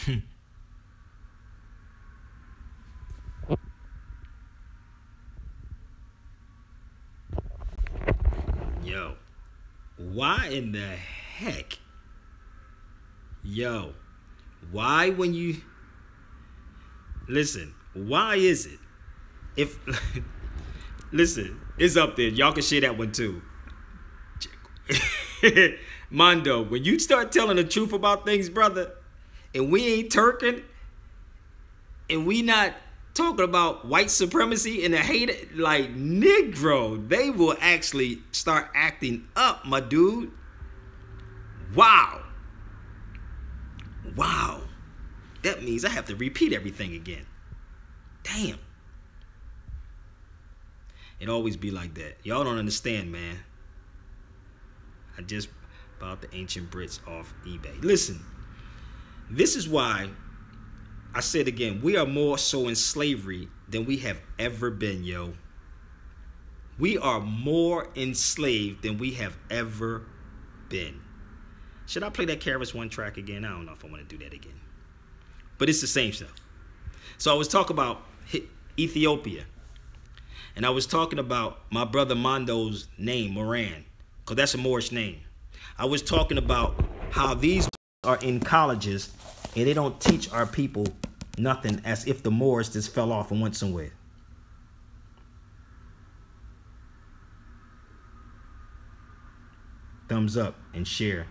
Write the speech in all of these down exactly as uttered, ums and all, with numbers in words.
Yo, why in the heck? Yo, why when you listen? Why is it if listen? It's up there. Y'all can share that one too. Mondo, when you start telling the truth about things, brother, and we ain't Turking, and we not talking about white supremacy and the hate, like Negro, they will actually start acting up, my dude. Wow. Wow. That means I have to repeat everything again. Damn. It always be like that. Y'all don't understand, man. I just bought the ancient Brits off eBay. Listen, this is why I said again, we are more so in slavery than we have ever been, yo. We are more enslaved than we have ever been. Should I play that K R S One track again? I don't know if I want to do that again. But it's the same stuff. So I was talking about Ethiopia. And I was talking about my brother Mondo's name, Moran, because that's a Moorish name. I was talking about how these are in colleges and they don't teach our people nothing, as if the Moors just fell off and went somewhere. Thumbs up and share.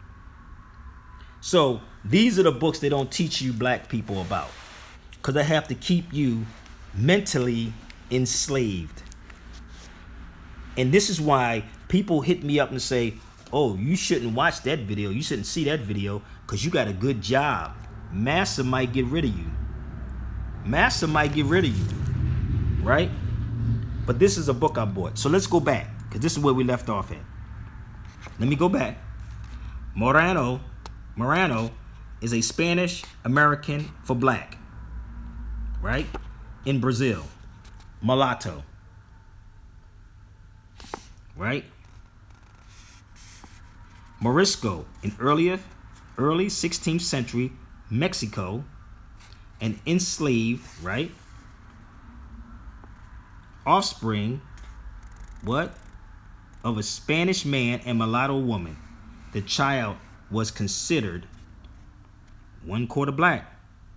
So these are the books they don't teach you black people about, because they have to keep you mentally enslaved. And this is why people hit me up and say, oh, you shouldn't watch that video, you shouldn't see that video because you got a good job. Massa might get rid of you. Massa might get rid of you, right? But this is a book I bought. So let's go back, because this is where we left off at. Let me go back. Morano, Morano is a Spanish American for black, right? In Brazil. Mulatto, right? Morisco in earlier, early sixteenth century Mexico, and enslaved, right? Offspring, what? Of a Spanish man and mulatto woman. The child was considered one quarter black,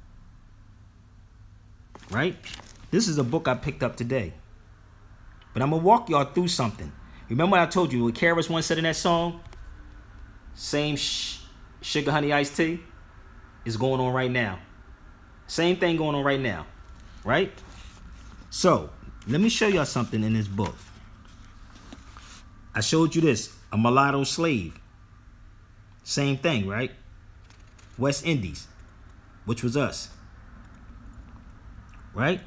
right? This is a book I picked up today. But I'm going to walk y'all through something. Remember what I told you, what K R S One said in that song? Same sh sugar, honey, iced tea is going on right now. Same thing going on right now, right? So, let me show y'all something in this book. I showed you this, a mulatto slave. Same thing, right? West Indies, which was us, right?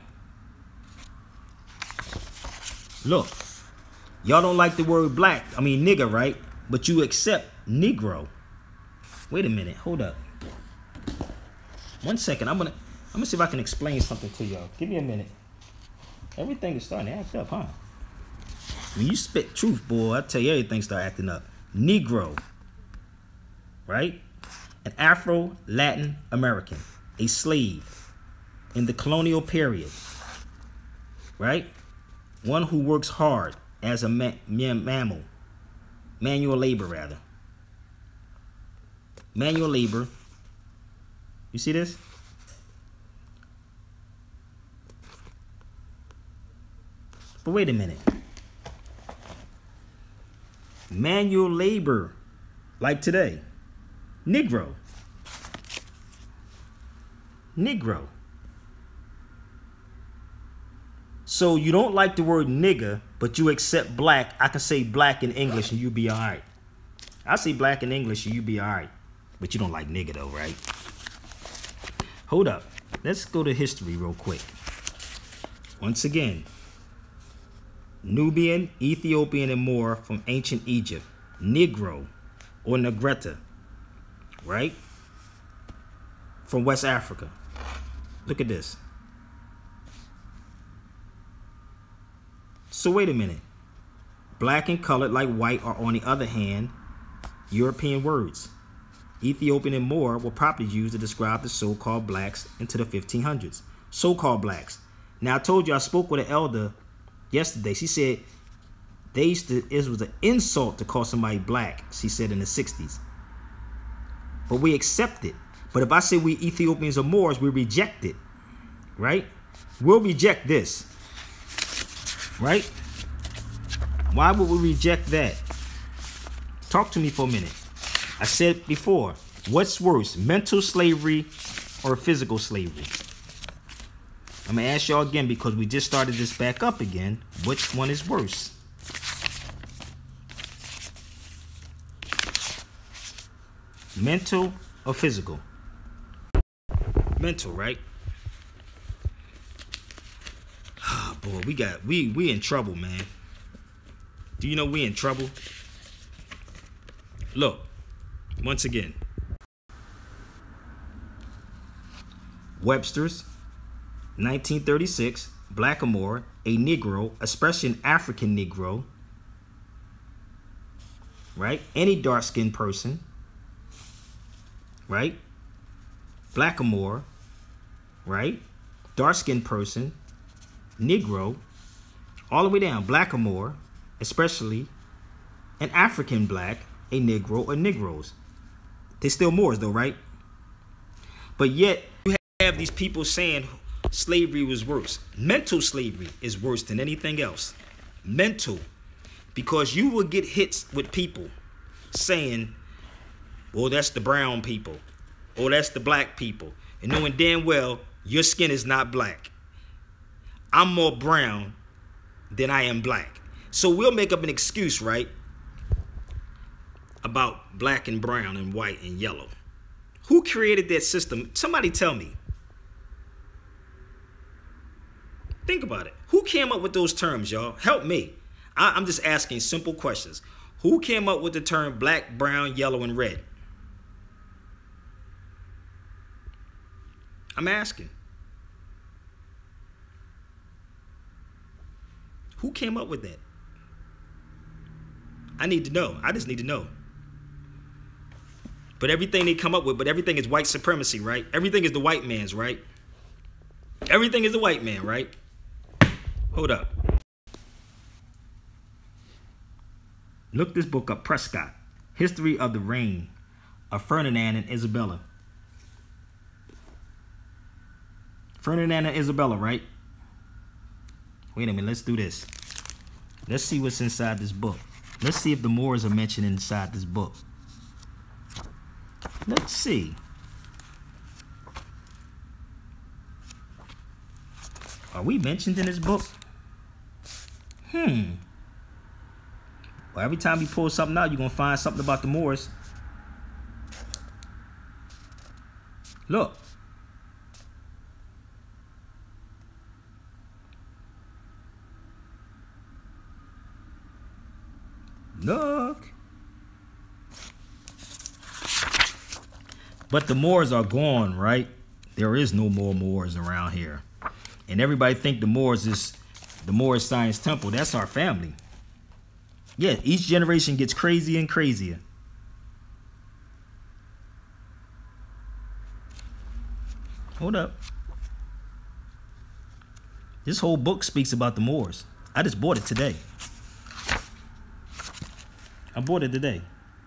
Look, y'all don't like the word black, I mean nigger, right? But you accept Negro. Wait a minute, hold up. One second, I'm gonna I'm gonna see if I can explain something to y'all. Give me a minute. Everything is starting to act up, huh? When you spit truth, boy, I tell you, everything start acting up. Negro, right? An Afro-Latin American, a slave in the colonial period, right? One who works hard as a ma ma mammal, manual labor rather. Manual labor. You see this? But wait a minute. Manual labor, like today. Negro. Negro. So you don't like the word nigger, but you accept black. I can say black in English and you be all right. I say black in English and you be all right. But you don't like nigger though, right? Hold up. Let's go to history real quick. Once again, Nubian, Ethiopian, and more from ancient Egypt. Negro or Negretta, right? From West Africa. Look at this. So wait a minute. Black and colored like white are, on the other hand, European words. Ethiopian and Moor were properly used to describe the so-called blacks into the fifteen hundreds. So-called blacks. Now, I told you I spoke with an elder yesterday. She said they used to, it was an insult to call somebody black, she said, in the sixties. But we accept it. But if I say we Ethiopians or Moors, we reject it. Right? We'll reject this. Right? Why would we reject that? Talk to me for a minute. I said before, what's worse, mental slavery or physical slavery? I'm going to ask y'all again because we just started this back up again. Which one is worse? Mental or physical? Mental, right? Ah, boy, we got we we in trouble, man. Do you know we in trouble? Look, once again. Webster's, nineteen thirty-six, Blackamoor, a Negro, especially an African Negro, right? Any dark-skinned person, right? Blackamoor, right? Dark-skinned person, Negro, all the way down. Blackamoor, especially an African black, a Negro, or Negroes. They still Moors though, right? But yet you have these people saying slavery was worse. Mental slavery is worse than anything else. Mental. Because you will get hits with people saying, well, that's the brown people. Or that's the black people. And knowing damn well your skin is not black. I'm more brown than I am black. So we'll make up an excuse, right? About black and brown and white and yellow. Who created that system? Somebody tell me. Think about it. Who came up with those terms, y'all? Help me. I, I'm just asking simple questions. Who came up with the term black, brown, yellow, and red? I'm asking. Who came up with that? I need to know. I just need to know. But everything they come up with, but everything is white supremacy, right? Everything is the white man's, right? Everything is the white man, right? Hold up. Look this book up, Prescott. History of the Reign of Ferdinand and Isabella. Ferdinand and Isabella, right? Wait a minute, let's do this. Let's see what's inside this book. Let's see if the Moors are mentioned inside this book. Let's see. Are we mentioned in this book? Hmm. Well, every time you pull something out, you're going to find something about the Moors. Look. Look. But the Moors are gone, right? There is no more Moors around here. And everybody think the Moors is the Moors Science Temple. That's our family. Yeah, each generation gets crazier and crazier. Hold up. This whole book speaks about the Moors. I just bought it today. I bought it today.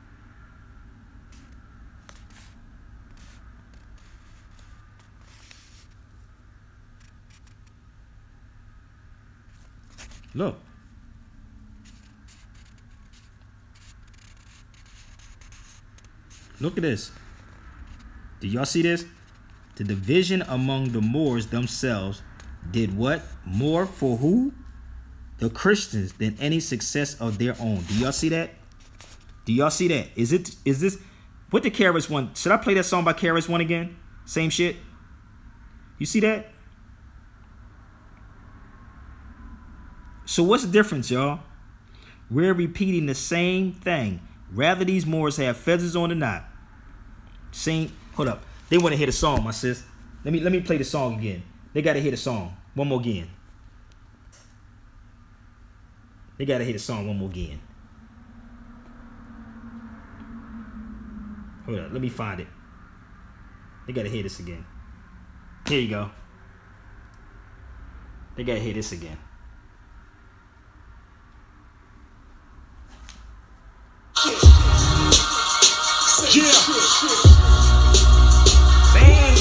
Look. Look at this. Do y'all see this? The division among the Moors themselves did what? More for who? The Christians than any success of their own. Do y'all see that? Do y'all see that? Is it? Is this? What the K R S One? Should I play that song by K R S One again? Same shit? You see that? So what's the difference, y'all? We're repeating the same thing. Rather these Moors have feathers on or not. Same. Hold up. They want to hear the song, my sis. Let me let me play the song again. They gotta hear the song. One more again. They gotta hear the song one more again. Hold up, let me find it. They gotta hear this again. Here you go. They gotta hear this again. Yeah. Bang.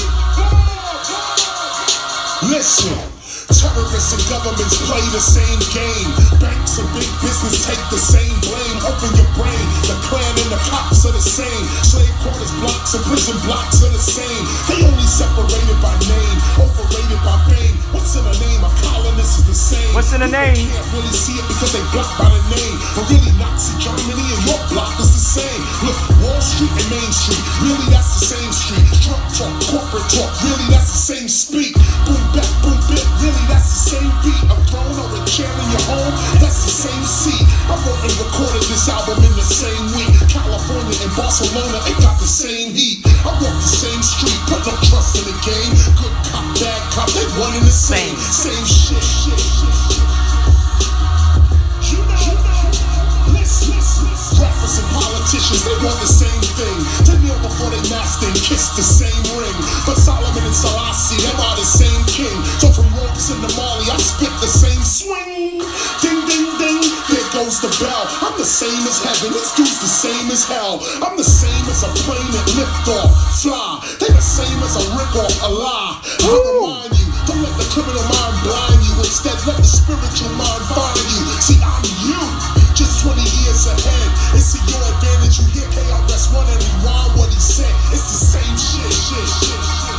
Listen. Terrorists and governments play the same game. Banks and big business take the same blame. Open your brain. The Klan and the cops are the same. Slave quarters, blocks, and prison blocks are the same. They only separated by name, overrated by fame. What's in a name? A colonist is the same. What's in a name? You can't really see it because they blocked by the name. But really, Nazi Germany and your block is the same. Look, Wall Street and Main Street, really that's the same street. Trump talk, corporate talk, really that's the same speak. Boom back, boom bit, really that's the same beat. A throne or a chair in your home, that's the same seat. I wrote and recorded this album in the same week. California and Barcelona, it got the same heat. I walk the same street, put no trust in the game. Good cop, bad cop, they one in the same. Same shit, shit, shit, shit. You know, you know, listen, listen, listen. Rappers and politicians, they want the same thing. To kneel before they master and kiss the same ring. But Solomon and Selassie, them are the same king. So from Rhodes and Mali, I spit the same swing. Ding, ding, ding, there goes the bell. I'm the same as heaven, this dude's the same as hell. I'm the same as a plane that lift off, fly. They the same as a rip off, a lie. I remind you, don't let the criminal mind blind you. Instead, let the spiritual mind find you. See, I'm you, just twenty years ahead. It's to your advantage. You hear K R S One and rewind what he said. It's the same shit, shit, shit, shit.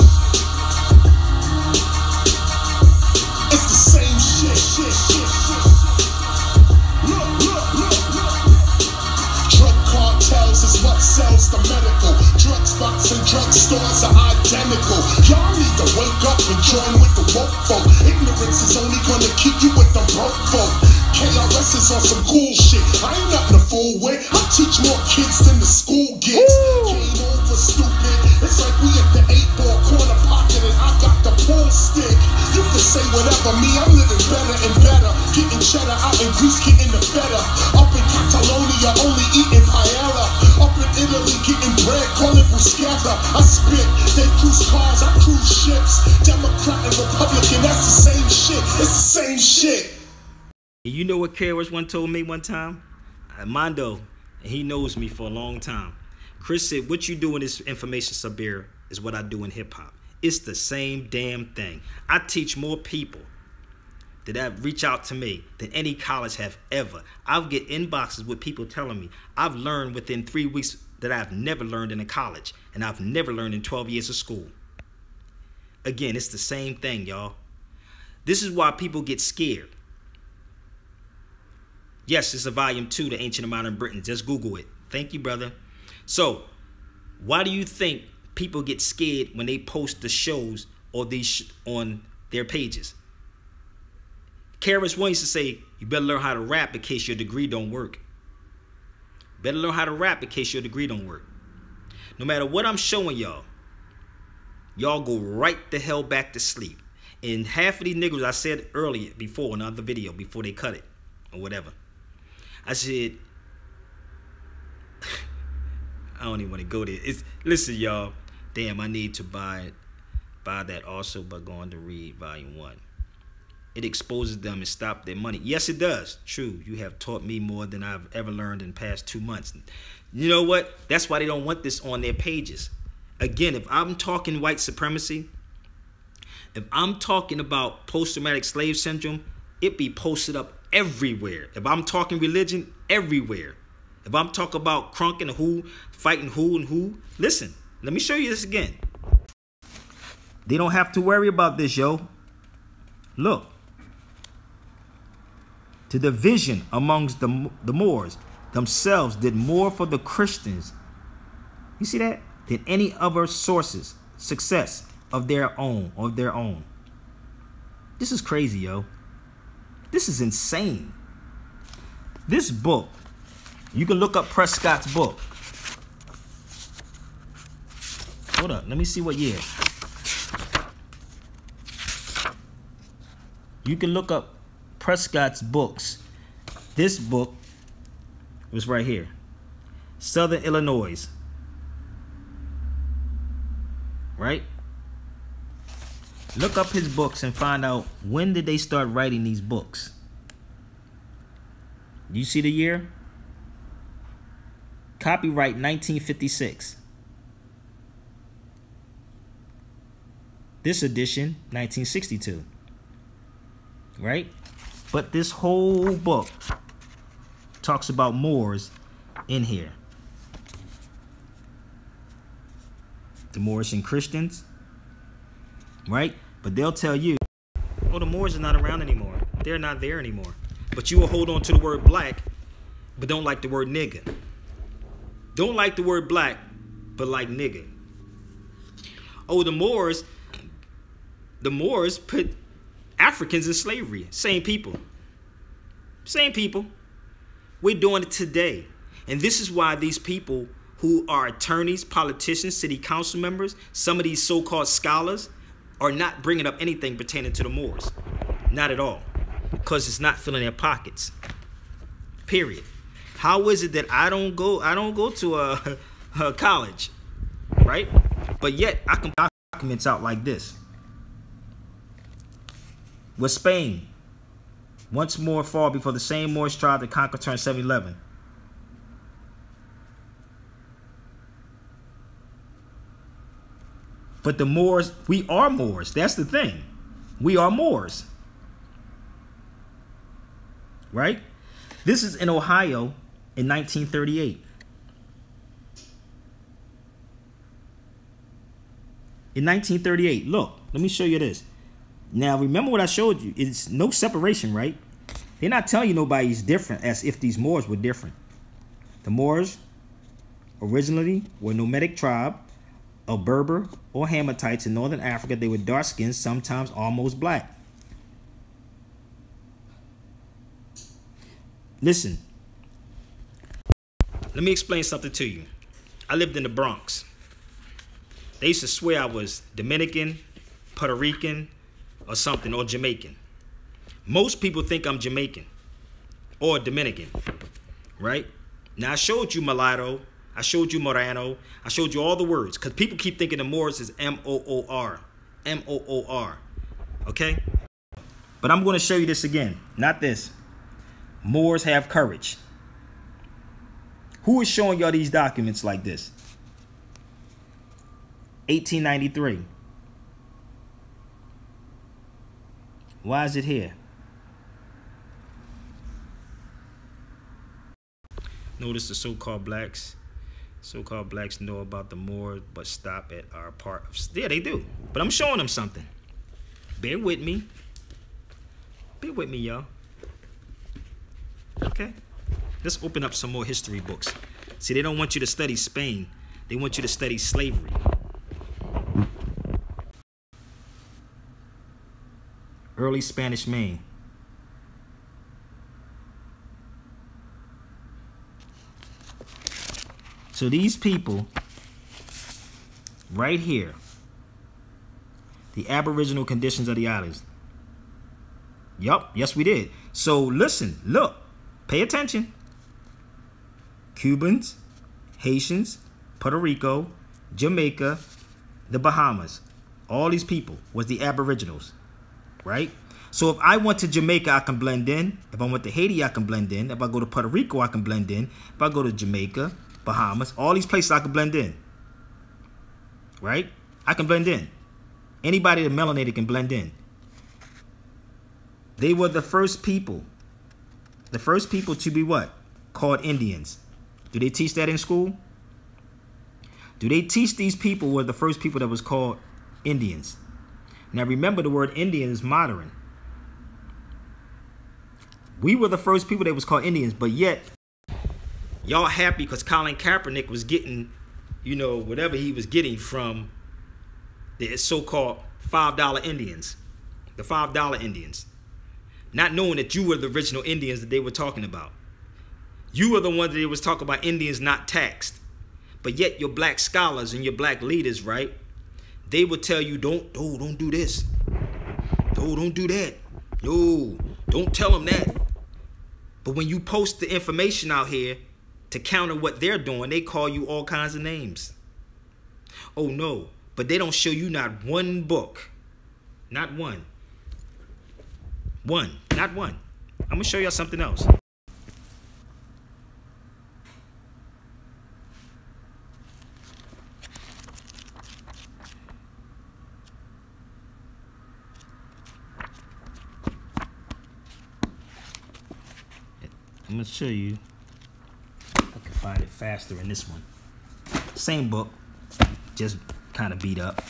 It's the same shit, shit, shit, shit. Look, look, look, look. Drug cartels is what sells the medical. Drug spots and drug stores are identical. Y'all need to wake up and join with the woke folk. Ignorance is only gonna keep you with the broke folk. K R S is on some cool shit. I ain't nothing to fool with. I teach more kids than the school gets. Game over, stupid. It's like we at the eight ball corner pocket and I got the pool stick. You can say whatever, me, I'm living better and better. Getting cheddar out in Greece, getting the better. Up in Catalonia, only eating paella. Up in Italy, getting bread, calling bruschetta. I spit, they cruise cars, I cruise ships. Democrat and Republican, that's the same shit. It's the same shit. You know what K R S One told me one time? Mondo, and he knows me for a long time. Chris said, what you do in this information, Sabir, is what I do in hip-hop. It's the same damn thing. I teach more people that have reached out to me than any college have ever. I'll get inboxes with people telling me I've learned within three weeks that I've never learned in a college, and I've never learned in twelve years of school. Again, it's the same thing, y'all. This is why people get scared. Yes, it's a volume two, The Ancient and Modern Britain. Just Google it. Thank you, brother. So, why do you think people get scared when they post the shows or these sh on their pages? K R S One used to say, you better learn how to rap in case your degree don't work. Better learn how to rap in case your degree don't work. No matter what I'm showing y'all, y'all go right the hell back to sleep. And half of these niggas, I said earlier, before, in another video, before they cut it, or whatever. I said, I don't even want to go there. It's, listen, y'all. Damn, I need to buy buy that also by going to read volume one. It exposes them and stop their money. Yes, it does. True. You have taught me more than I've ever learned in the past two months. You know what? That's why they don't want this on their pages. Again, if I'm talking white supremacy, if I'm talking about post-traumatic slave syndrome, it be posted up everywhere. If I'm talking religion, everywhere. If I'm talking about crunk and who, fighting who and who, listen, let me show you this again. They don't have to worry about this, yo. Look. The division amongst the, the Moors themselves did more for the Christians, you see that, than any other sources, success of their own, of their own. This is crazy, yo. This is insane. This book, you can look up Prescott's book. Hold up, let me see what year. You can look up Prescott's books. This book was right here. Southern Illinois. right? Look up his books and find out when did they start writing these books. You see the year? Copyright nineteen fifty-six. This edition, nineteen sixty-two. Right? But this whole book talks about Moors in here. The Moors and Christians. Right? But they'll tell you, oh, the Moors are not around anymore. They're not there anymore. But you will hold on to the word black, but don't like the word nigger. Don't like the word black, but like nigger. Oh, the Moors, the Moors put Africans in slavery. Same people. Same people. We're doing it today. And this is why these people who are attorneys, politicians, city council members, some of these so-called scholars are not bringing up anything pertaining to the Moors. Not at all. Because it's not filling their pockets. Period. How is it that I don't go I don't go to a, a college, right? But yet I can documents out like this. With Spain once more fall before the same Moorish tribe that conquered her in seven eleven. But the Moors, we are Moors. That's the thing. We are Moors. Right? This is in Ohio in nineteen thirty-eight. In nineteen thirty-eight, look, let me show you this. Now, remember what I showed you. It's no separation, right? They're not telling you nobody's different as if these Moors were different. The Moors originally were a nomadic tribe of Berber or Hamitites in northern Africa. They were dark-skinned, sometimes almost black. Listen, let me explain something to you. I lived in the Bronx. They used to swear I was Dominican, Puerto Rican, or something, or Jamaican. Most people think I'm Jamaican or Dominican, right? Now, I showed you mulatto, I showed you moreno, I showed you all the words, because people keep thinking the Moors is M O O R, M O O R, okay? But I'm going to show you this again, not this. Moors have courage. Who is showing y'all these documents like this? eighteen ninety-three. Why is it here? Notice the so-called blacks. So-called blacks know about the Moors, but stop at our part of... Yeah, they do. But I'm showing them something. Bear with me. Bear with me, y'all. Okay? Let's open up some more history books. See, they don't want you to study Spain. They want you to study slavery. Early Spanish Main. So these people right here, the Aboriginal conditions of the islands. Yup, yes we did. So listen, look, pay attention. Cubans, Haitians, Puerto Rico, Jamaica, the Bahamas. All these people was the Aboriginals, right? So if I went to Jamaica, I can blend in. If I went to Haiti, I can blend in. If I go to Puerto Rico, I can blend in. If I go to Jamaica, Bahamas, all these places I can blend in. Right? I can blend in. Anybody that melanated can blend in. They were the first people. The first people to be what? Called Indians. Do they teach that in school? Do they teach these people were the first people that was called Indians? Now remember, the word Indian is modern. We were the first people that was called Indians, but yet y'all happy because Colin Kaepernick was getting, you know, whatever he was getting from the so-called five dollar Indians, the five dollar Indians, not knowing that you were the original Indians that they were talking about. You were the one that they was talking about Indians not taxed. But yet your black scholars and your black leaders, right, they would tell you, don't, oh, don't do this. Oh, don't do that. No, don't tell them that. But when you post the information out here to counter what they're doing, they call you all kinds of names. Oh, no, but they don't show you not one book. Not one. One. Not one. I'm going to show y'all something else. I'm going to show you. I can find it faster in this one. Same book, just kind of beat up.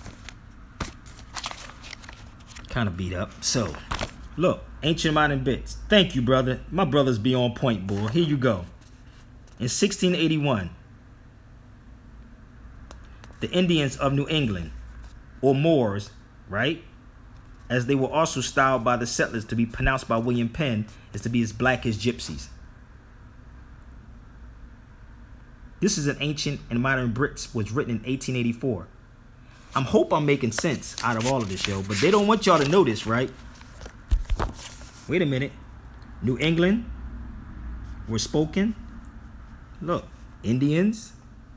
Kind of beat up. So, look, Ancient Modern Bits. Thank you, brother. My brothers be on point, boy. Here you go. In sixteen eighty-one, the Indians of New England, or Moors, right? As they were also styled by the settlers to be pronounced by William Penn as to be as black as gypsies. This is an Ancient and Modern Brits, was written in eighteen eighty-four. I hope I'm making sense out of all of this, yo, but they don't want y'all to know this, right? Wait a minute. New England were spoken. Look, Indians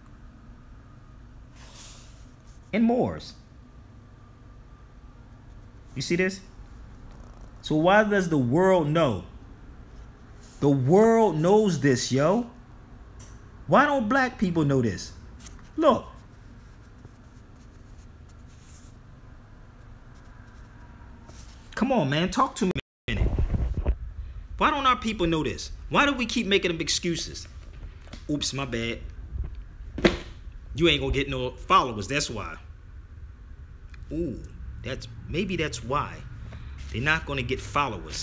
and Moors. You see this? So why does the world know? The world knows this, yo. Why don't black people know this? Look. Come on, man. Talk to me a minute. Why don't our people know this? Why do we keep making them excuses? Oops, my bad. You ain't gonna get no followers. That's why. Ooh, that's maybe that's why. They're not gonna get followers.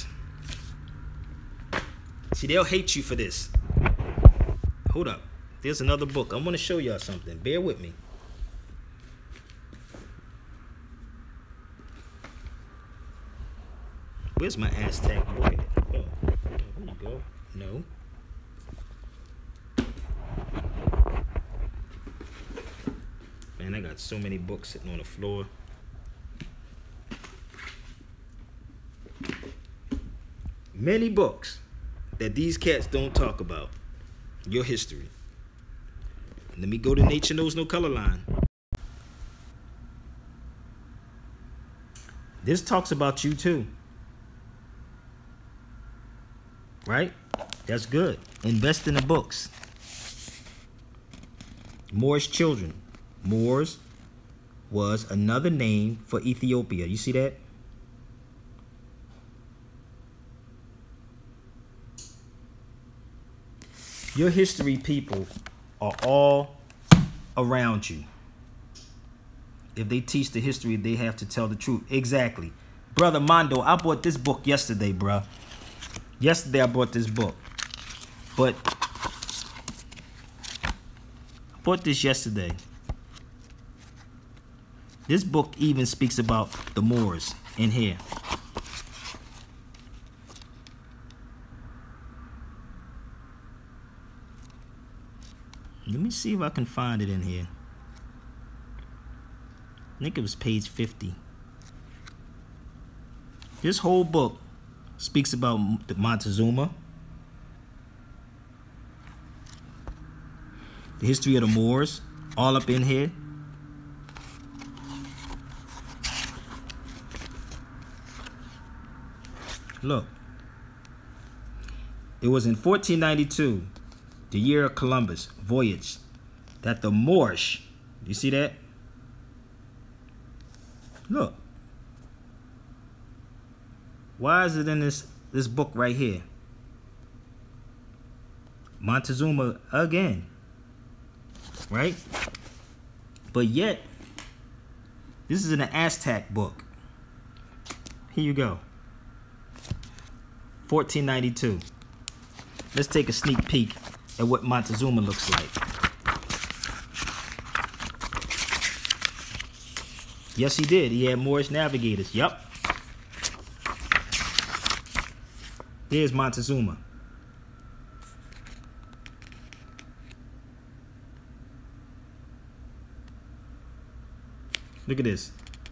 See, they'll hate you for this. Hold up. There's another book. I'm gonna show y'all something. Bear with me. Where's my Aztec book? Oh, here you go. No. Man, I got so many books sitting on the floor. Many books that these cats don't talk about. Your history. Let me go to Nature Knows No Color line. This talks about you too. Right? That's good. Invest in the books. Moorish children. Moors was another name for Ethiopia. You see that? Your history people are all around you. If they teach the history, they have to tell the truth. Exactly. Brother Mondo, I bought this book yesterday, bruh. Yesterday I bought this book. But I bought this yesterday. This book even speaks about the Moors in here. Let me see if I can find it in here. I think it was page fifty. This whole book speaks about Montezuma, the history of the Moors, all up in here. Look, it was in fourteen ninety-two, the year of Columbus' voyage, that the Moorish, you see that? Look. Why is it in this, this book right here? Montezuma again. Right? But yet, this is an Aztec book. Here you go. fourteen ninety-two. Let's take a sneak peek at what Montezuma looks like. Yes, he did. He had Moorish navigators. Yup. Here's Montezuma. Look at this.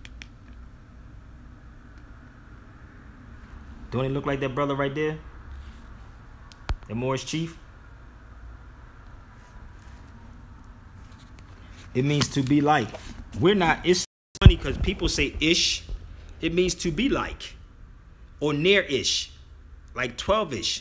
Don't it look like that brother right there? The Moorish chief? It means to be like. We're not. It's funny because people say ish. It means to be like. Or near-ish. Like twelve-ish.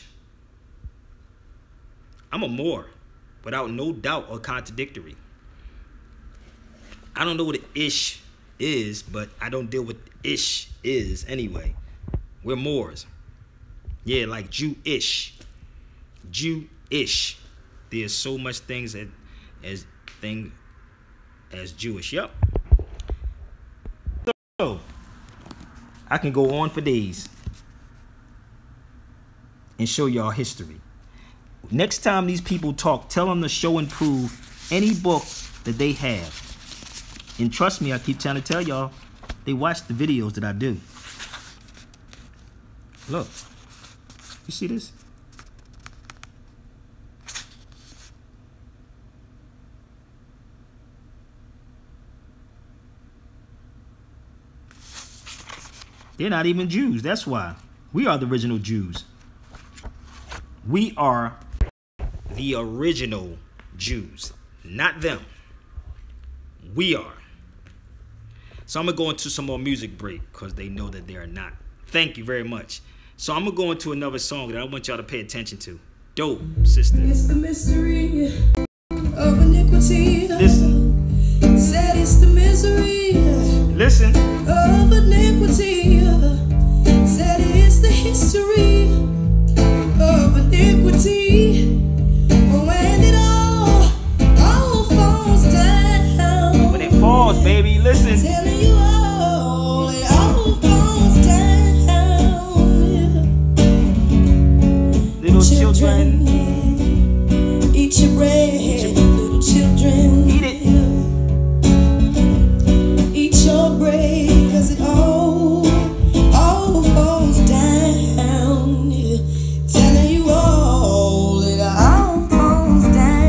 I'm a Moor. Without no doubt or contradictory. I don't know what an ish is, but I don't deal with ish is anyway. We're Moors. Yeah, like Jew-ish. Jew-ish. There's so much things as, as thing as Jewish. Yep. So I can go on for days and show y'all history. Next time these people talk, tell them to show and prove any book that they have. And trust me, I keep trying to tell y'all, they watch the videos that I do. Look. You see this? They're not even Jews. That's why. We are the original Jews. We are the original Jews. Not them. We are. So I'm going to go into some more music break because they know that they are not. Thank you very much. So I'm going to go into another song that I want y'all to pay attention to. Dope, sister. It's the mystery of iniquity. Listen. Said it's the misery. Listen. Of iniquity. Said it's the history of iniquity. When it all, all falls down. When it falls, baby, listen. Telling you all, it all falls down. Little children, children, eat your bread. Eat your, little children, eat it. Eat your bread, cause it all, all falls down. Telling you all, it all falls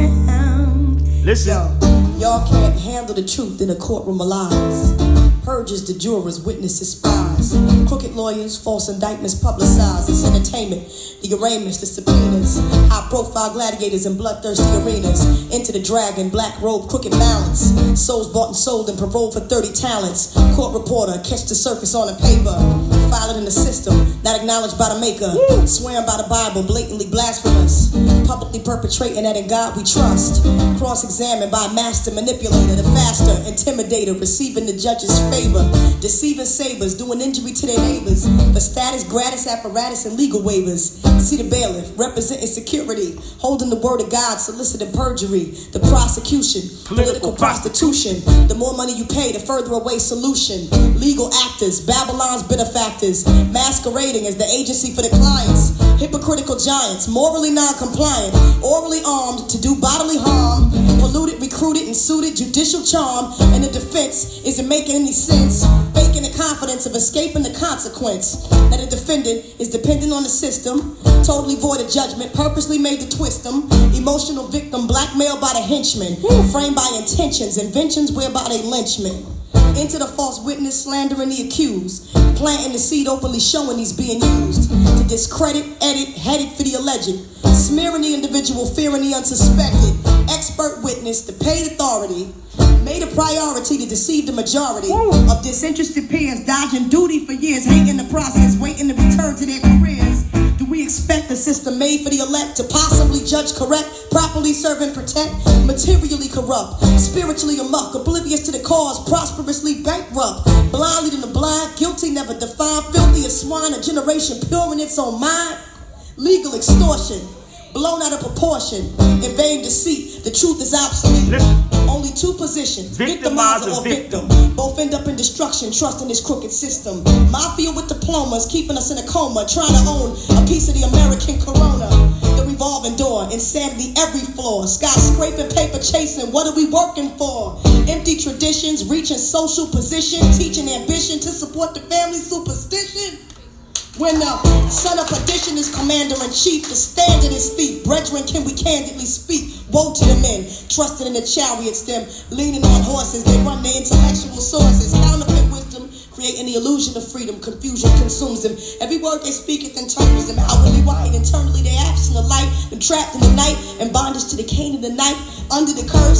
down. Listen. Y'all can't handle the truth in a courtroom of lies. Purges the jurors, witnesses, spies. Crooked lawyers, false indictments publicized. It's entertainment, the arraignments, the subpoenas. High-profile gladiators in bloodthirsty arenas. Into the dragon, black robe, crooked balance. Souls bought and sold and paroled for thirty talents. Court reporter, catch the circus on a paper. File it in the system, not acknowledged by the maker. Woo. Swearing by the Bible, blatantly blasphemous. Publicly perpetrating that in God we trust. Cross-examined by a master manipulator, the faster intimidator, receiving the judge's favor. Deceiving sabers, doing injury to their neighbors. For status, gratis apparatus, and legal waivers. See the bailiff, representing security. Holding the word of God, soliciting perjury. The prosecution, political, political prostitution. The more money you pay, the further away solution. Legal actors, Babylon's benefactors. Masquerading as the agency for the clients. Hypocritical giants, morally non-compliant. Orally armed to do bodily harm. Polluted, recruited, and suited, judicial charm. And the defense isn't making any sense. Faking the confidence of escaping the consequence. That the defendant is dependent on the system. Totally void of judgment, purposely made to twist them. Emotional victim, blackmailed by the henchmen. Framed by intentions, inventions whereby they lynchmen. Into the false witness, slandering the accused. Planting the seed, openly showing he's being used. To discredit, edit, headed for the alleged. Smearing the individual, fearing the unsuspected. Expert witness, the paid authority. Made a priority to deceive the majority of disinterested peers, dodging duty for years, hating the process, waiting to return to their careers. Do we expect a system made for the elect to possibly judge correct, properly serve and protect, materially corrupt, spiritually amok, oblivious to the cause, prosperously bankrupt, blindly to the blind, guilty never defined, filthy as swine, a generation pure in its own mind, legal extortion, blown out of proportion, in vain deceit, the truth is obsolete. Listen. Only two positions, victimizer or victim. Both end up in destruction, trusting this crooked system. Mafia with diplomas, keeping us in a coma, trying to own a piece of the American corona. The revolving door, insanity every floor. Skyscraping, paper chasing, what are we working for? Empty traditions, reaching social position, teaching ambition to support the family superstition. When the son of perdition is commander-in-chief, the stand at his feet, brethren, can we candidly speak? Woe to the men, trusting in the chariots, them leaning on horses, they run their intellectual sources, counterfeit wisdom, creating the illusion of freedom, confusion consumes them. Every word they speaketh enters them, outwardly white, internally they absent of light, them trapped in the night, and bondage to the cane of the night, under the curse,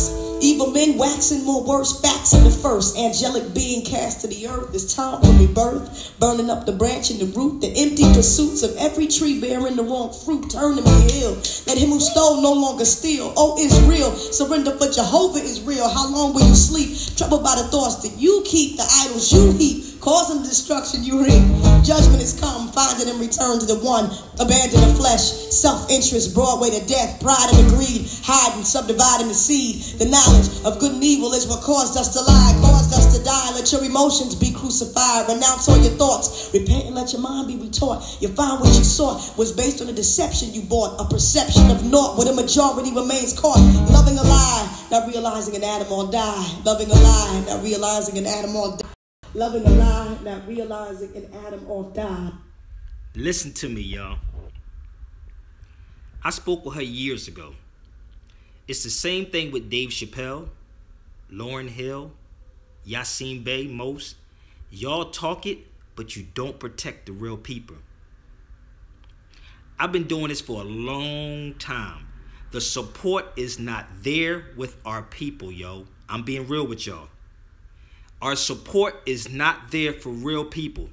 Evil men waxing more worse, facts in the first. Angelic being cast to the earth. It's time for rebirth. Burning up the branch and the root. The empty pursuits of every tree bearing the wrong fruit. Turn to me ill. Let him who stole no longer steal. Oh, it's real. Surrender for Jehovah is real. How long will you sleep? Troubled by the thoughts that you keep. The idols you heap. Causing the destruction you reap. Judgment is come. Find it and return to the one. Abandon the flesh. Self-interest. Broadway to death. Pride and the greed. Hiding. Subdividing the seed. The knowledge of good and evil is what caused us to lie. Caused us to die. Let your emotions be crucified. Renounce all your thoughts. Repent and let your mind be retaught. You find what you sought was based on a deception you bought. A perception of naught where the majority remains caught. Loving a lie. Not realizing an atom or die. Loving a lie. Not realizing an atom or die. Loving a lie, not realizing an atom or die. Listen to me, y'all. I spoke with her years ago. It's the same thing with Dave Chappelle, Lauryn Hill, Yasin Bey, most. Y'all talk it, but you don't protect the real people. I've been doing this for a long time. The support is not there with our people, yo. I'm being real with y'all. Our support is not there for real people.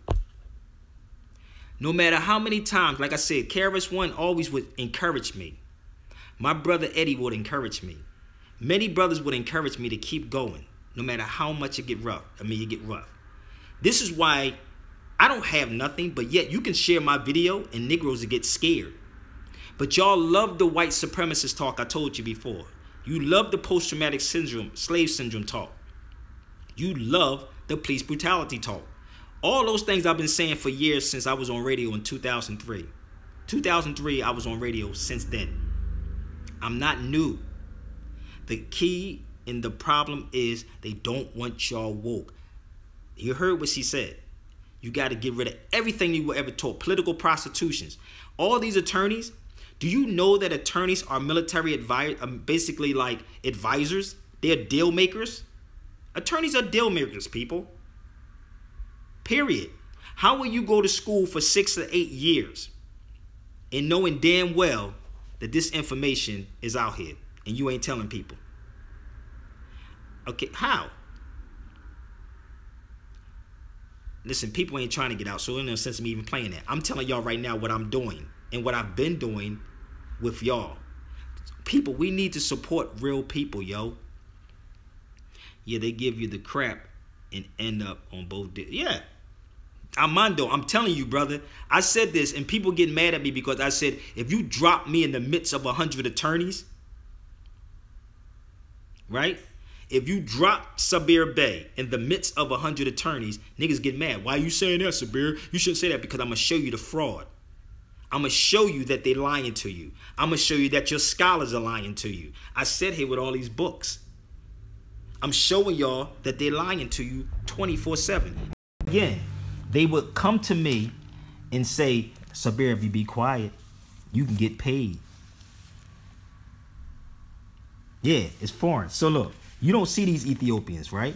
No matter how many times, like I said, K R S One always would encourage me. My brother Eddie would encourage me. Many brothers would encourage me to keep going, no matter how much it get rough. I mean, you get rough. This is why I don't have nothing, but yet you can share my video and Negroes will get scared. But y'all love the white supremacist talk I told you before. You love the post-traumatic syndrome, slave syndrome talk. You love the police brutality talk. All those things I've been saying for years since I was on radio in two thousand three. two thousand three, I was on radio since then. I'm not new. The key and the problem is they don't want y'all woke. You heard what she said. You got to get rid of everything you were ever taught. Political prostitutions. All these attorneys, do you know that attorneys are military advi- um, basically like advisors? They're deal makers. Attorneys are deal makers, people. Period. How will you go to school for six or eight years and knowing damn well that this information is out here and you ain't telling people? Okay, how? Listen, people ain't trying to get out, so there's no sense of me even playing that. I'm telling y'all right now what I'm doing and what I've been doing with y'all. People, we need to support real people, yo. Yeah, they give you the crap and end up on both. Yeah. Armando, I'm telling you, brother. I said this and people get mad at me because I said, if you drop me in the midst of a hundred attorneys, right? If you drop Sabir Bey in the midst of a hundred attorneys, niggas get mad. Why are you saying that, Sabir? You shouldn't say that because I'm going to show you the fraud. I'm going to show you that they're lying to you. I'm going to show you that your scholars are lying to you. I sit here with all these books. I'm showing y'all that they're lying to you twenty-four seven. Again, they would come to me and say, Sabir, if you be quiet, you can get paid. Yeah, it's foreign. So look, you don't see these Ethiopians, right?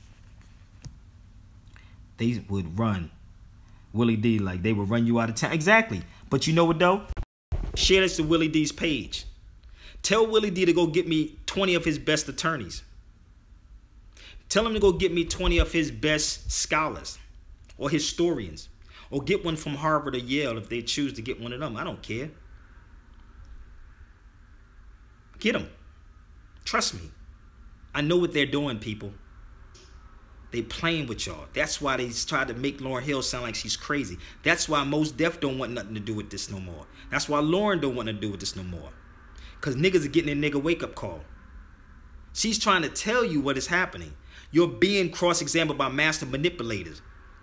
They would run Willie D like they would run you out of town. Exactly. But you know what though? Share this to Willie D's page. Tell Willie D to go get me twenty of his best attorneys. Tell him to go get me twenty of his best scholars or historians, or get one from Harvard or Yale if they choose to get one of them. I don't care. Get them. Trust me. I know what they're doing, people. They playing with y'all. That's why they tried to make Lauryn Hill sound like she's crazy. That's why Mos Def don't want nothing to do with this no more. That's why Lauryn don't want to do with this no more. Because niggas are getting a nigga wake-up call. She's trying to tell you what is happening. You're being cross-examined by master manipulators.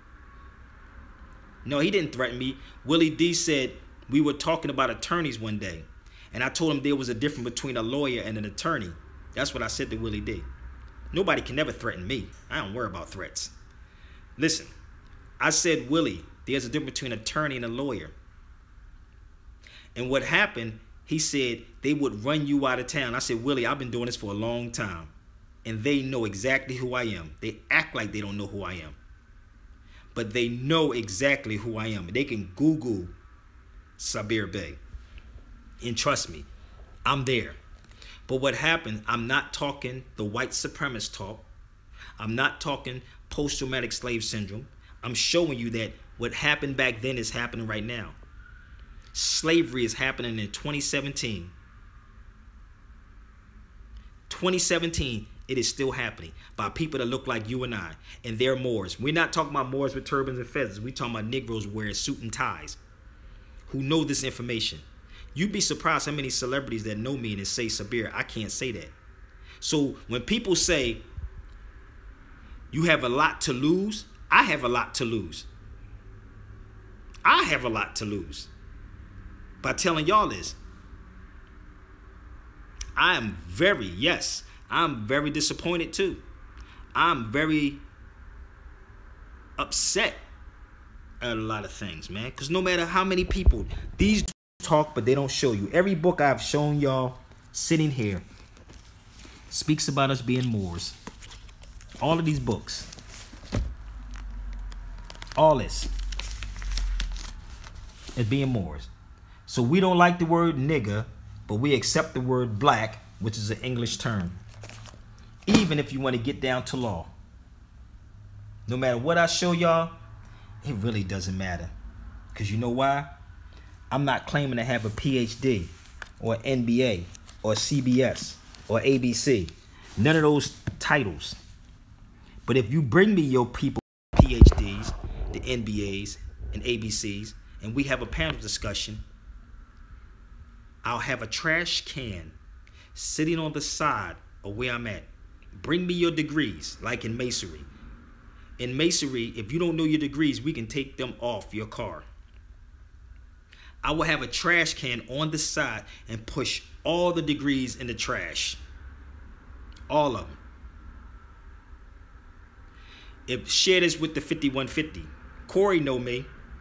No, he didn't threaten me. Willie D said we were talking about attorneys one day. And I told him there was a difference between a lawyer and an attorney. That's what I said to Willie D. Nobody can never threaten me. I don't worry about threats. Listen, I said, Willie, there's a difference between an attorney and a lawyer. And what happened, he said they would run you out of town. I said, Willie, I've been doing this for a long time. And they know exactly who I am. They act like they don't know who I am. But they know exactly who I am. They can Google Sabir Bey. And trust me, I'm there. But what happened, I'm not talking the white supremacist talk. I'm not talking post-traumatic slave syndrome. I'm showing you that what happened back then is happening right now. Slavery is happening in twenty seventeen. twenty seventeen, it is still happening by people that look like you and I. And they're Moors. We're not talking about Moors with turbans and feathers. We're talking about Negroes wearing suit and ties who know this information. You'd be surprised how many celebrities that know me and say, Sabir, I can't say that. So when people say you have a lot to lose, I have a lot to lose. I have a lot to lose by telling y'all this. I am very, yes, I'm very disappointed too. I'm very upset at a lot of things, man. Because no matter how many people, these talk, but they don't show you. Every book I've shown y'all sitting here speaks about us being Moors. All of these books. All this is being Moors. So we don't like the word nigger, but we accept the word black, which is an English term. Even if you want to get down to law. No matter what I show y'all, it really doesn't matter. Because you know why? I'm not claiming to have a P H D or N B A or C B S or A B C. None of those titles. But if you bring me your people, P H Ds, the N B As, and A B Cs, and we have a panel discussion, I'll have a trash can sitting on the side of where I'm at. Bring me your degrees, like in masonry. In masonry, if you don't know your degrees, we can take them off your car. I will have a trash can on the side and push all the degrees in the trash. All of them. If share this with the fifty-one fifty. Corey know me.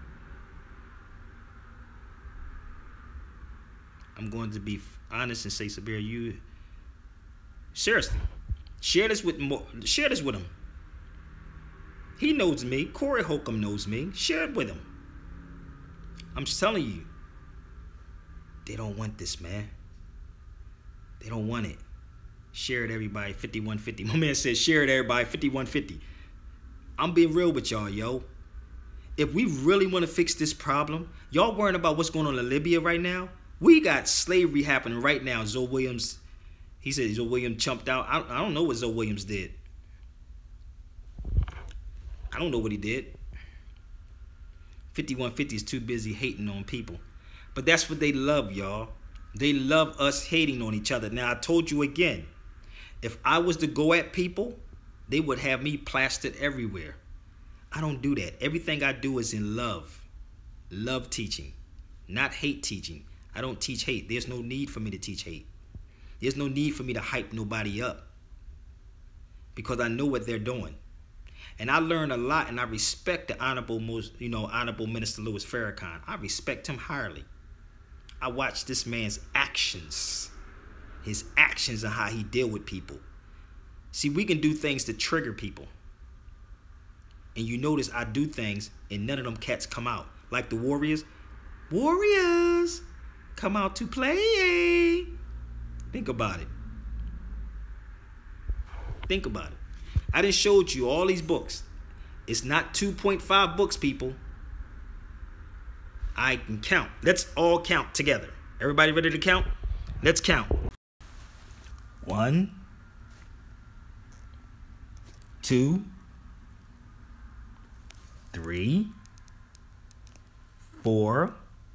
I'm going to be honest and say, Sabir, you seriously share this with more. Share this with him. He knows me. Corey Holcomb knows me. Share it with him. I'm just telling you. They don't want this, man. They don't want it. Share it, everybody. fifty-one fifty. My man says, share it, everybody. fifty-one fifty. I'm being real with y'all, yo. If we really want to fix this problem, y'all worrying about what's going on in Libya right now? We got slavery happening right now. Zoe Williams, he said Zoe Williams chumped out. I, I don't know what Zoe Williams did. I don't know what he did. fifty-one fifty is too busy hating on people. But that's what they love, y'all. They love us hating on each other. Now, I told you again, if I was to go at people, they would have me plastered everywhere. I don't do that. Everything I do is in love. Love teaching, not hate teaching. I don't teach hate. There's no need for me to teach hate. There's no need for me to hype nobody up because I know what they're doing. And I learned a lot, and I respect the Honorable, you know, Honorable Minister Louis Farrakhan. I respect him highly. I watch this man's actions, his actions and how he deal with people. See, we can do things to trigger people. And you notice I do things and none of them cats come out. Like the Warriors. Warriors, come out to play. Think about it. Think about it. I done showed you all these books. It's not two point five books, people. I can count. Let's all count together. Everybody ready to count? Let's count. One, two, three, four,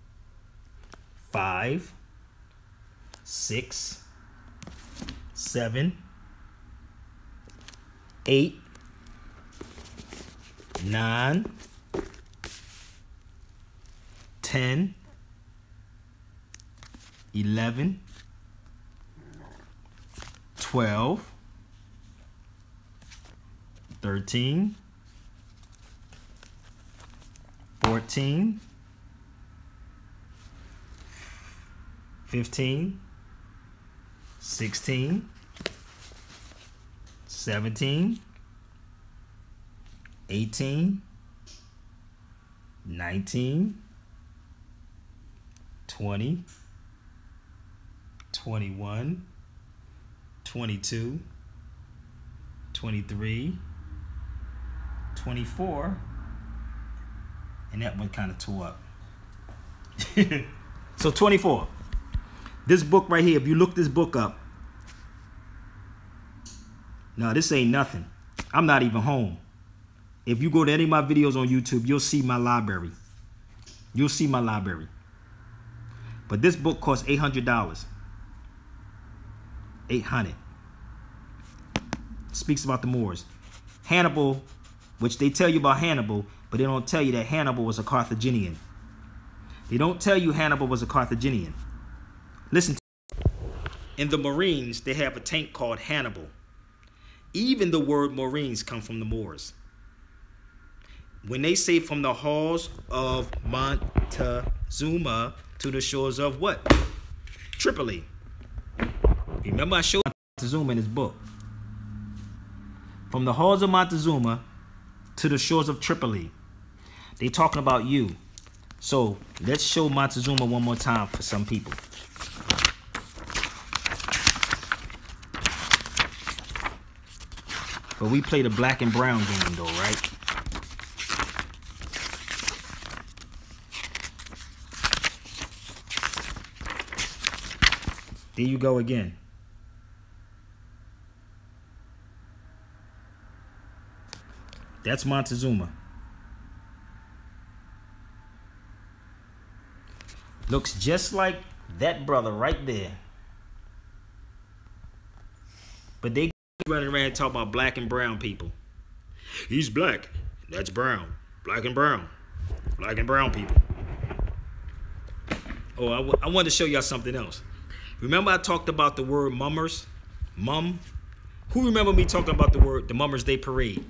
five, six, seven, eight, nine, ten, eleven, twelve, thirteen, fourteen, fifteen, sixteen, seventeen, eighteen, nineteen, twenty, twenty-one, twenty-two, twenty-three, twenty-four, and that one kind of tore up. So twenty-four. This book right here, if you look this book up, no, this ain't nothing. I'm not even home. If you go to any of my videos on YouTube, you'll see my library. You'll see my library. But this book costs eight hundred dollars. eight hundred dollars. Speaks about the Moors. Hannibal, which they tell you about Hannibal, but they don't tell you that Hannibal was a Carthaginian. They don't tell you Hannibal was a Carthaginian. Listen to me. In the Marines, they have a tank called Hannibal. Even the word Marines come from the Moors. When they say from the halls of Montezuma to the shores of what? Tripoli. Remember I showed Montezuma in his book. From the halls of Montezuma to the shores of Tripoli. They talking about you. So let's show Montezuma one more time for some people. But we play the black and brown game though, right? There you go again. That's Montezuma. Looks just like that brother right there. But they running around talking about black and brown people. He's black. That's brown. Black and brown. Black and brown people. Oh, I, w I wanted to show y'all something else. Remember I talked about the word mummers? Mum? Who remember me talking about the word, the Mummers Day Parade?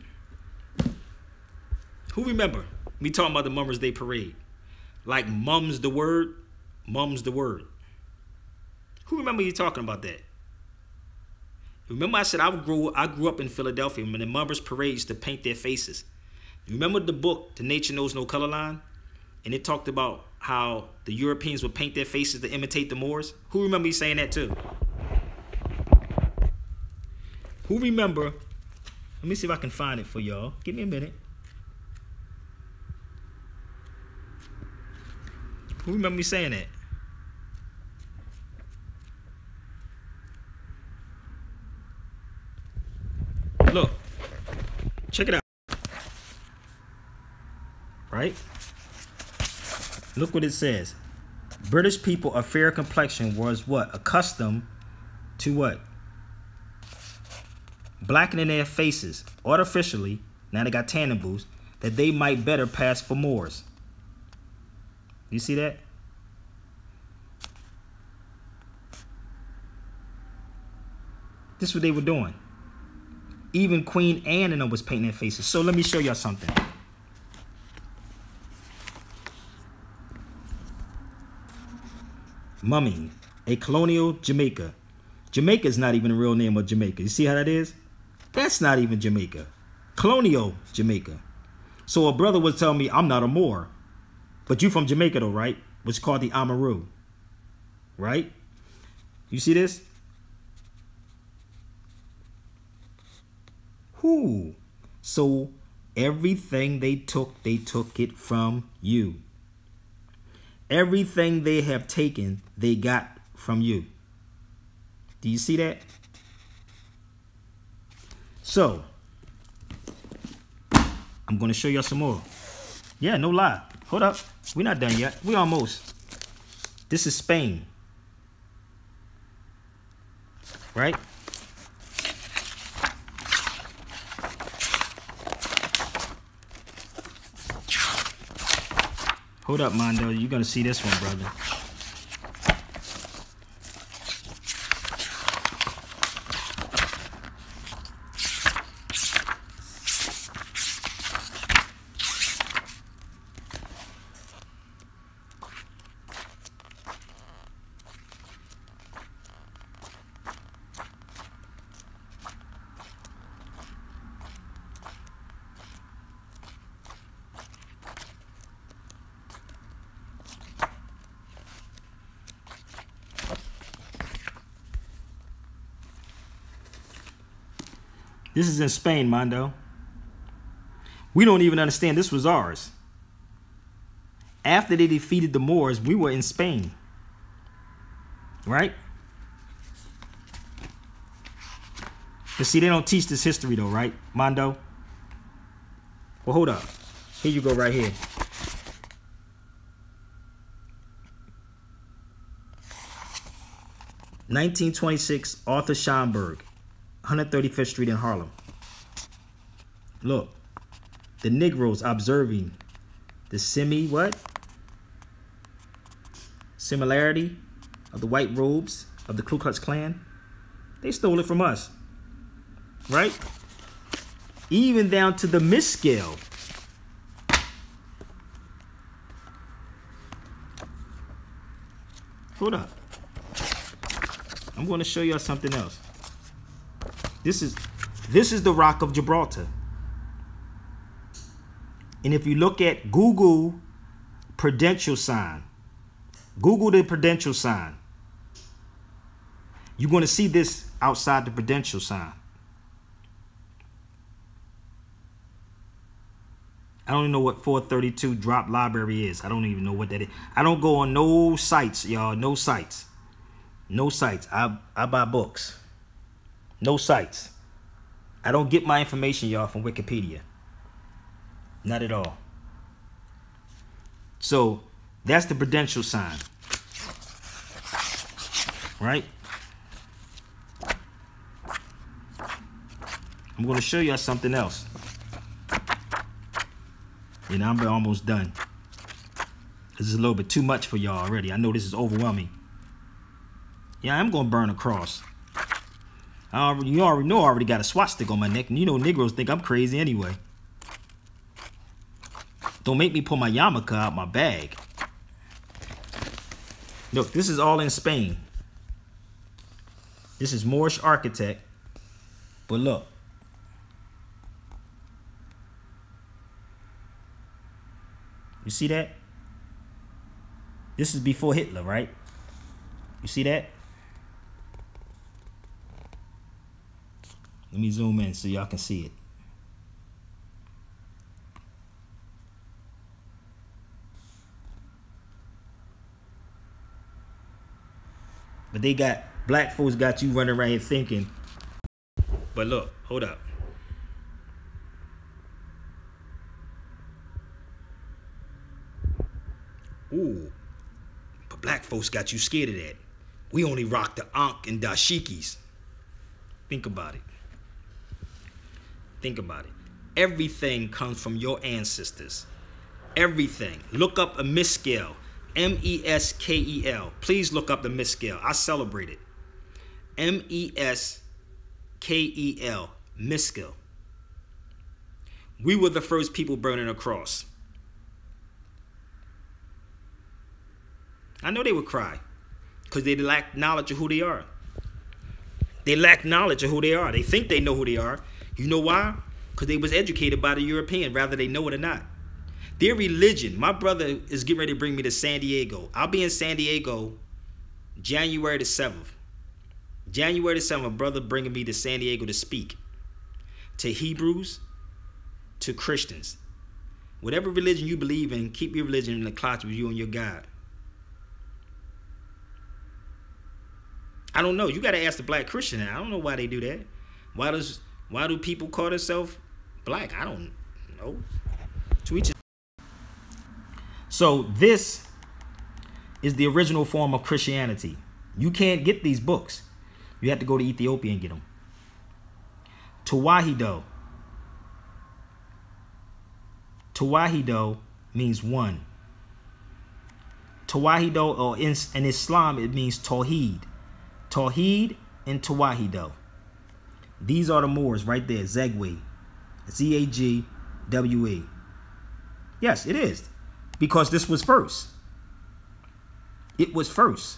Who remember me talking about the Mummers Day Parade? Like mum's the word? Mum's the word. Who remember you talking about that? Remember I said I grew I grew up in Philadelphia when the Mummers Parade used to paint their faces. Remember the book, The Nature Knows No Color Line? And it talked about how the Europeans would paint their faces to imitate the Moors. Who remember me saying that too? Who remember? Let me see if I can find it for y'all. Give me a minute. Who remember me saying that? Look. Check it out. Right? Look what it says. British people of fair complexion was what? Accustomed to what? Blackening their faces artificially, now they got tanning booths, that they might better pass for Moors. You see that? This is what they were doing. Even Queen Anne and them was painting their faces. So let me show y'all something. Mumming, a colonial Jamaica. Jamaica is not even the real name of Jamaica. You see how that is? That's not even Jamaica. Colonial Jamaica. So a brother was telling me, I'm not a Moor. But you from Jamaica though, right? What's called the Amaru. Right? You see this? Who? So everything they took, they took it from you. Everything they have taken, they got from you. Do you see that? So, I'm going to show y'all some more. Yeah, no lie. Hold up. We're not done yet. We almost. This is Spain. Right? Hold up, Mondo. You're going to see this one, brother. This is in Spain, Mondo. We don't even understand this was ours. After they defeated the Moors, we were in Spain. Right? But see, they don't teach this history though, right, Mondo? Well, hold up. Here you go right here. nineteen twenty-six, Arthur Schomburg, one thirty-fifth Street in Harlem. Look, the Negroes observing the semi what? Similarity of the white robes of the Ku Klux Klan. They stole it from us, right? Even down to the miscale. Hold up. I'm going to show y'all something else. This is this is the Rock of Gibraltar. And if you look at Google prudential sign, Google the prudential sign, you're going to see this outside the prudential sign. I don't even know what four thirty-two drop library is. I don't even know what that is. I don't go on no sites, y'all. No sites. No sites. I, I buy books. No sites. I don't get my information, y'all, from Wikipedia. Not at all. So, that's the prudential sign. Right? I'm going to show y'all something else. And I'm almost done. This is a little bit too much for y'all already. I know this is overwhelming. Yeah, I'm going to burn a cross. I already, you already know I already got a swastika on my neck. And you know Negroes think I'm crazy anyway. Don't make me pull my yarmulke out my bag. Look, this is all in Spain. This is Moorish architect. But look. You see that? This is before Hitler, right? You see that? Let me zoom in so y'all can see it. But they got, black folks got you running around here thinking. But look, hold up. Ooh. But black folks got you scared of that. We only rock the Ankh and dashikis. Think about it. Think about it. Everything comes from your ancestors. Everything. Look up a miscale. M E S K E L. Please look up the miscale. I celebrate it. M E S K E L. Miscale. We were the first people burning a cross. I know they would cry because they lack knowledge of who they are. They lack knowledge of who they are. They think they know who they are. You know why? Because they was educated by the European, rather they know it or not. Their religion, my brother is getting ready to bring me to San Diego. I'll be in San Diego January the seventh. January the seventh, my brother bringing me to San Diego to speak to Hebrews, to Christians. Whatever religion you believe in, keep your religion in the closet with you and your God. I don't know. You got to ask the black Christian. I don't know why they do that. Why does why do people call themselves black? I don't know. To each. So this is the original form of Christianity. You can't get these books. You have to go to Ethiopia and get them. Tawahido. Tawahido means one. Tawahido, or in, in Islam, it means Tawheed. Tawheed and Tawahido. These are the Moors right there. Zegwe. Z A G W E. Yes, it is. Because this was first. It was first.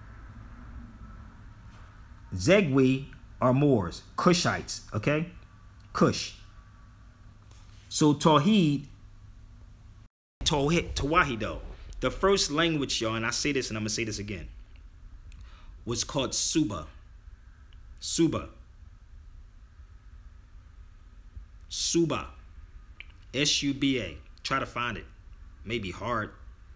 Zegwe are Moors. Cushites. Okay? Cush. So Tawheed. Tawhid, Tawahido. The first language, y'all, and I say this and I'm going to say this again, was called Suba. Suba. Suba. S U B A. Try to find it. Maybe hard.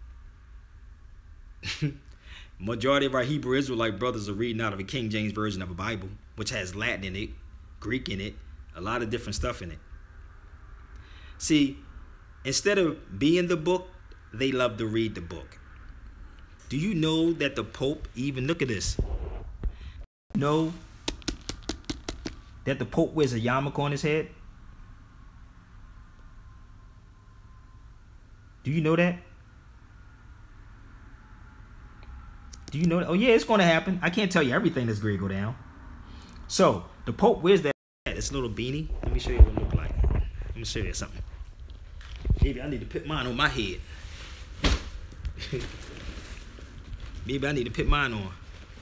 Majority of our Hebrew Israelite brothers are reading out of a King James version of a Bible, which has Latin in it, Greek in it, a lot of different stuff in it. See, instead of being the book, they love to read the book. Do you know that the Pope even, look at this, know that the Pope wears a yarmulke on his head? Do you know that? Do you know that? Oh yeah, it's going to happen. I can't tell you everything that's going to go down. So the Pope wears that this little beanie. Let me show you what it looks like. Let me show you something. Maybe I need to put mine on my head. Maybe I need to put mine on.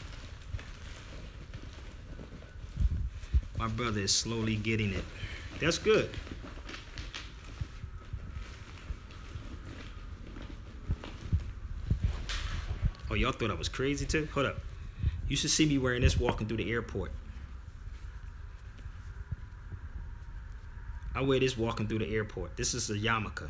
My brother is slowly getting it. That's good. Oh, y'all thought I was crazy too? Hold up. You should see me wearing this walking through the airport. I wear this walking through the airport. This is a yarmulke.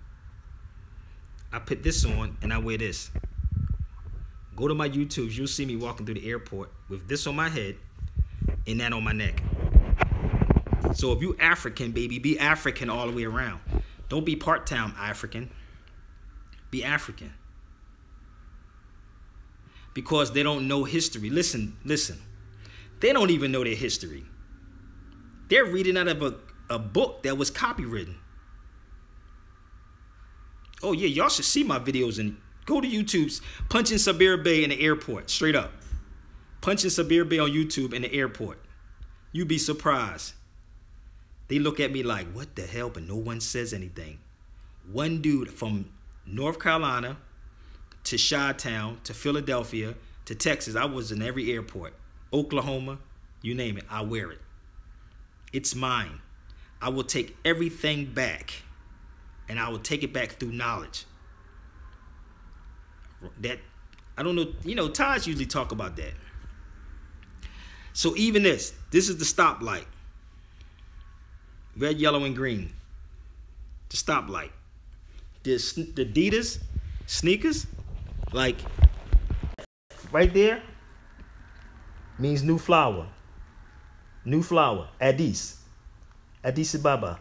I put this on and I wear this. Go to my YouTubes. You'll see me walking through the airport with this on my head and that on my neck. So if you African, baby, be African all the way around. Don't be part-time African. Be African. Because they don't know history. Listen, listen. They don't even know their history. They're reading out of a, a book that was copywritten. Oh yeah, y'all should see my videos and go to YouTube's punching Sabir Bey in the airport. Straight up. Punching Sabir Bey on YouTube in the airport. You'd be surprised. They look at me like, what the hell? But no one says anything. One dude from North Carolina to Chi-Town, to Philadelphia, to Texas. I was in every airport. Oklahoma, you name it, I wear it. It's mine. I will take everything back, and I will take it back through knowledge. That, I don't know, you know, Taj usually talk about that. So even this, this is the stoplight. Red, yellow, and green. The stoplight. The, the Adidas sneakers, like right there, means new flower. New flower. Addis. Addis Ababa.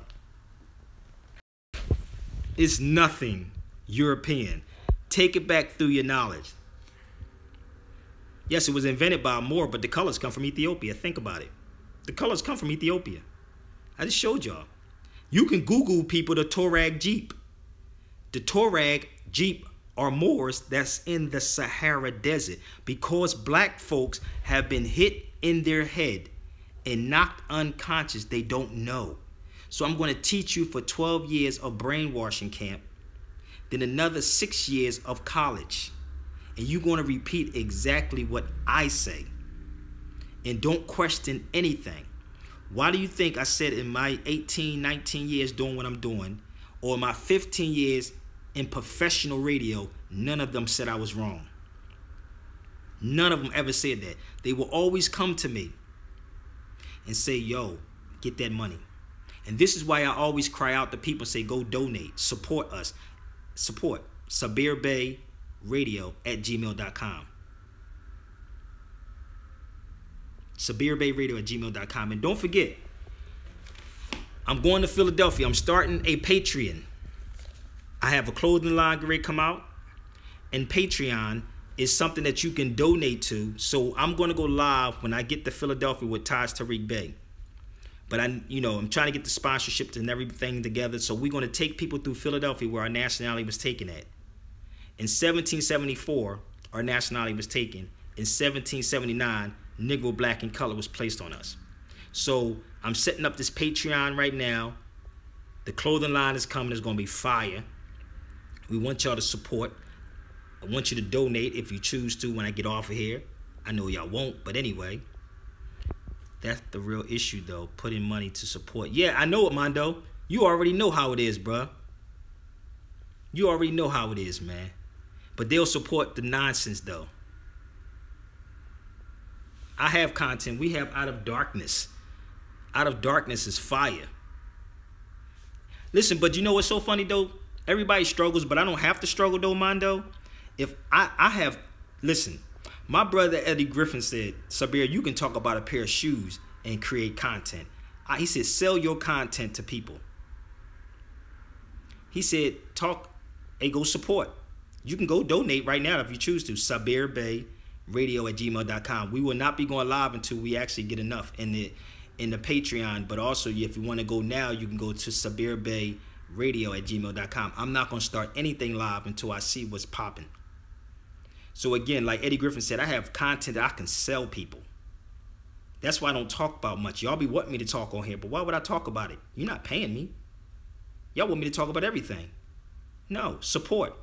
It's nothing European. Take it back through your knowledge. Yes, it was invented by a Moor, but the colors come from Ethiopia. Think about it. The colors come from Ethiopia. I just showed y'all. You can Google people the Touareg Jeep. The Touareg Jeep are Moors that's in the Sahara Desert because black folks have been hit in their head and knocked unconscious. They don't know. So I'm going to teach you for twelve years of brainwashing camp, then another six years of college. And you're going to repeat exactly what I say. And don't question anything. Why do you think I said in my eighteen, nineteen years doing what I'm doing, or my fifteen years in professional radio, none of them said I was wrong? None of them ever said that. They will always come to me and say, yo, get that money. And this is why I always cry out to people, say, go donate, support us. Support Sabir Bey Radio at gmail dot com. Sabir Bey Radio at gmail dot com. And don't forget, I'm going to Philadelphia. I'm starting a Patreon. I have a clothing line ready to come out. And Patreon is something that you can donate to. So I'm going to go live when I get to Philadelphia with Taj Tariq Bey. But I, you know, I'm trying to get the sponsorships and everything together. So we're going to take people through Philadelphia where our nationality was taken at. In seventeen seventy-four, our nationality was taken. In seventeen seventy-nine, Negro, black, and color was placed on us. So I'm setting up this Patreon right now. The clothing line is coming. It's going to be fire. We want y'all to support. I want you to donate if you choose to when I get off of here. I know y'all won't, but anyway. That's the real issue, though. Putting money to support. Yeah, I know it, Mondo. You already know how it is, bruh. You already know how it is, man. But they'll support the nonsense, though. I have content. We have Out of Darkness. Out of Darkness is fire. Listen, but you know what's so funny though? Everybody struggles, but I don't have to struggle though, Mondo. If I, I have, listen, my brother Eddie Griffin said, Sabir, you can talk about a pair of shoes and create content. I, he said, sell your content to people. He said, talk, hey, go support. You can go donate right now if you choose to. Sabir Bey Radio at gmail dot com. We will not be going live until we actually get enough in the in the Patreon. But also, if you want to go now, you can go to Sabir Bey Radio at gmail dot com. I'm not going to start anything live until I see what's popping. So again, like Eddie Griffin said, I have content that I can sell people. That's why I don't talk about much. Y'all be wanting me to talk on here, but why would I talk about it? You're not paying me. Y'all want me to talk about everything. No, support.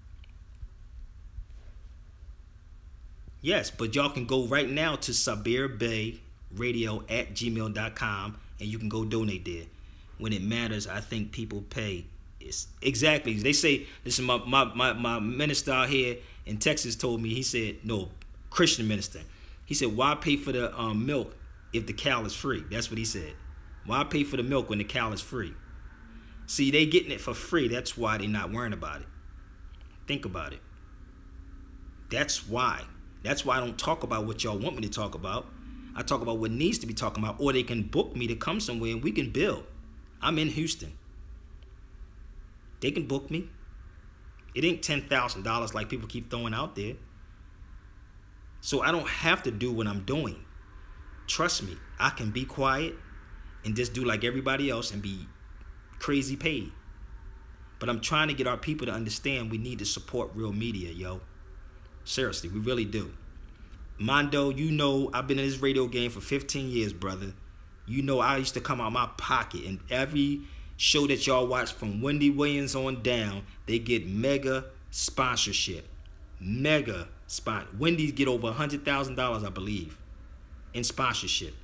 Yes, but y'all can go right now to Sabir Bey Radio at gmail dot com and you can go donate there. When it matters, I think people pay. It's exactly. They say, listen, my, my, my, my minister out here in Texas told me, he said, no, Christian minister. He said, why pay for the um, milk if the cow is free? That's what he said. Why pay for the milk when the cow is free? See, they getting it for free. That's why they not worrying about it. Think about it. That's why. That's why I don't talk about what y'all want me to talk about. I talk about what needs to be talking about, or they can book me to come somewhere and we can build. I'm in Houston. They can book me. It ain't ten thousand dollars like people keep throwing out there. So I don't have to do what I'm doing. Trust me, I can be quiet and just do like everybody else and be crazy paid. But I'm trying to get our people to understand we need to support real media, yo. Seriously, we really do. Mondo, you know I've been in this radio game for fifteen years, brother. You know I used to come out my pocket, and every show that y'all watch from Wendy Williams on down, they get mega sponsorship. Mega spot. Wendy's get over one hundred thousand dollars, I believe, in sponsorship.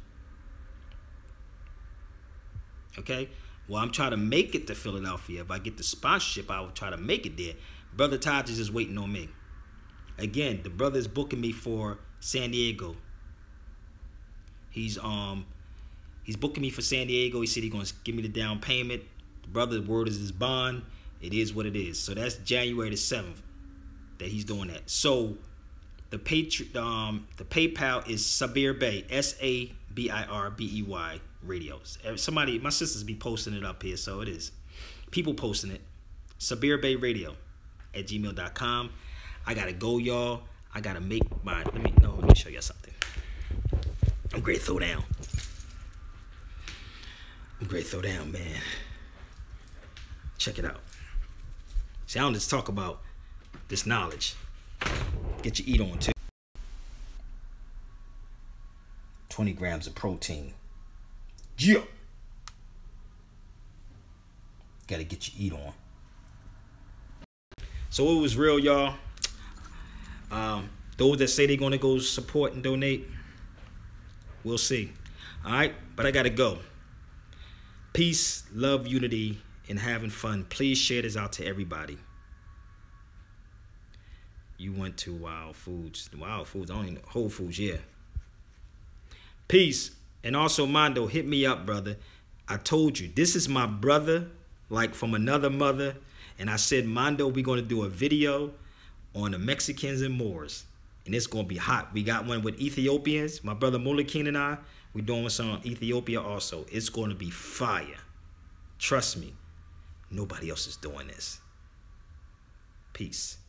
Okay? Well, I'm trying to make it to Philadelphia. If I get the sponsorship, I will try to make it there. Brother Taj is just waiting on me. Again, the brother is booking me for San Diego. He's um he's booking me for San Diego. He said he's gonna give me the down payment. The brother's word is his bond. It is what it is. So that's January the seventh that he's doing that. So the patri- um the PayPal is Sabir Bey, S A B I R B E Y radios. Somebody, my sisters be posting it up here, so it is. People posting it. Sabir Bey Radio at gmail dot com. I gotta go, y'all. I gotta make my, let me, no, let me show you something. I'm great throw down. I'm great throw down, man. Check it out. See, I don't just talk about this knowledge. Get your eat on, too. twenty grams of protein. Yeah. Gotta get your eat on. So it was real, y'all. Um, those that say they're going to go support and donate, we'll see. All right, but I got to go. Peace, love, unity, and having fun. Please share this out to everybody. You went to Wild Foods. Wild Foods, I don't even, Whole Foods, yeah. Peace. And also, Mondo, hit me up, brother. I told you, this is my brother, like from another mother. And I said, Mondo, we're going to do a video on the Mexicans and Moors. And it's going to be hot. We got one with Ethiopians. My brother Molikin and I, we're doing some on Ethiopia also. It's going to be fire. Trust me. Nobody else is doing this. Peace.